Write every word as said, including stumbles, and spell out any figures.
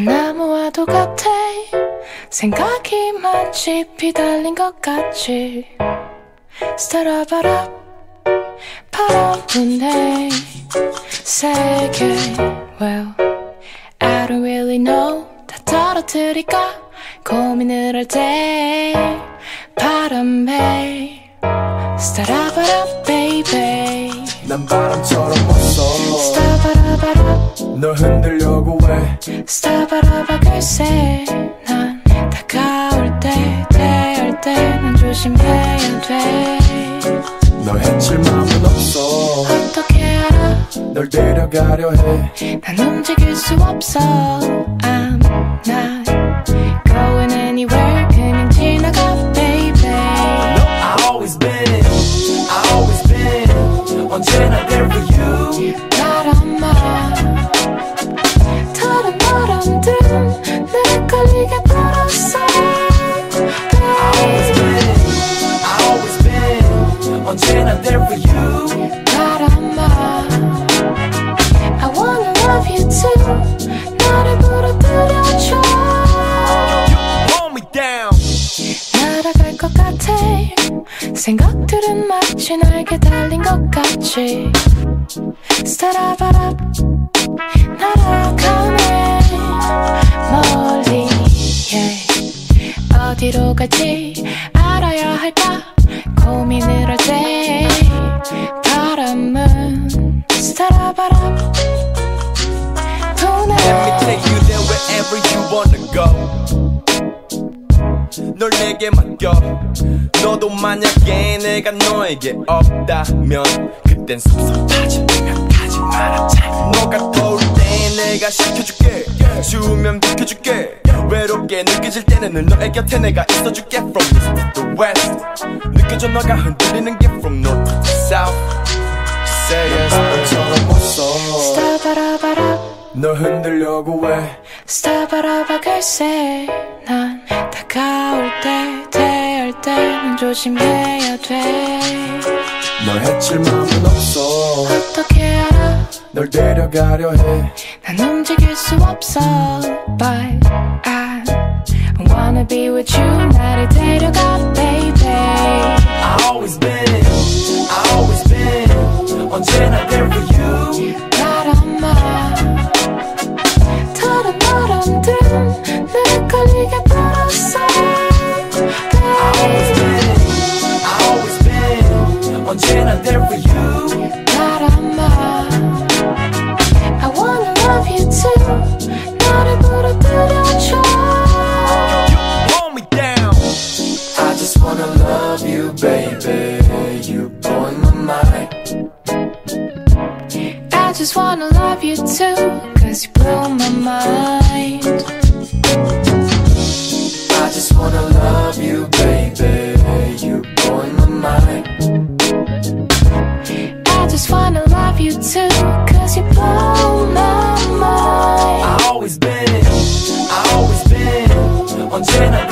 나무와도 같아. 생각이 많지 비달린 것 같지. 스타라바라 바람 부네 세계. Well, I don't really know. 다 떨어뜨릴까 고민을 할 때 바람에 스타라바라 baby. 난 바람처럼 왔어. 스타바라바라 널 흔들려고 해. 스타바라바 글쎄 난 다가올 때 대할 때 난 조심해야 돼. 널 해칠 마음은 없어. 어떻게 알아? 널 데려가려 해. 난 움직일 수 없어. I'm not going anywhere. 그냥 지나가 baby. No, I always been, I always been 언제나 there for you. 바람아 다른 바람들은 날 걸리게 불었어. I always been, I always been 언제나 there for you. 바람아 I wanna love you too. 나를 불어들여줘. You hold me down. 날아갈 것 같아. 생각들은 마치 날개 달린 것 같이. 스타라바라 날아가네 멀리 yeah. 어디로 갈지 알아야 할까 고민을 할 때 바람은 스타라바라 도네. Let me take you there wherever you wanna go. 널 내게 맡겨. 너도 만약에 내가 너에게 없다면 그땐 섭섭하지 생각하지 말아자. 너가 떠올 때 내가 시켜줄게. 추우면 비켜줄게. 외롭게 느껴질 때는 늘 너의 곁에 내가 있어줄게. From east to west 느껴져 너가 흔들리는 게 from north to south. Say yes 너처럼 없어. 스타바라바라 널 흔들려고 해. 스타바라바 글쎄 난 다가올 때 대할 때는 조심해야 돼. 널 해칠 마음은 없어. 어떻게 알아? 널 데려가려 해. 난 움직일 수 없어. But I wanna be with you. 나를 데려가 baby. I always been, I always been 언제나 there for you. 바람아 다른 바람들은 날 걸리게 불었어. I always been, I always been 언제나 there for you. 바람아 I wanna love you too. 나를 불어들여줘. You hold me down. I just wanna love you baby. You blowing my mind. I just wanna love you too. Cause you blow my mind. I just wanna love you baby. You blowing my mind. I just wanna love you too. Cause you blow my mind. I always been, I always been 언제나